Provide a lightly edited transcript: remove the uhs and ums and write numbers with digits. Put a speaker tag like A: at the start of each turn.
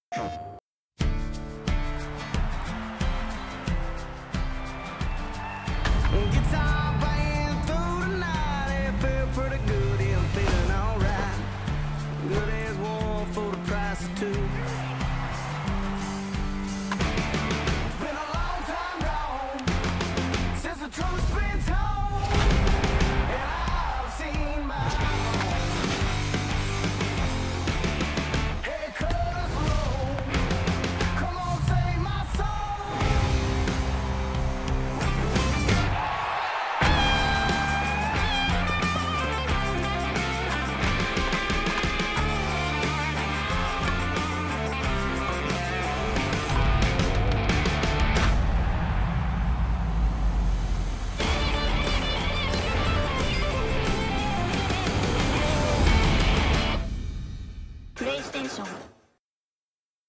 A: Guitar playing through the night, it felt pretty good, I'm feeling alright. Good as one for the price of two. It's been a long time gone since the truth's been told, and I've seen my head cut slow. Come on, save my soul.
B: PlayStation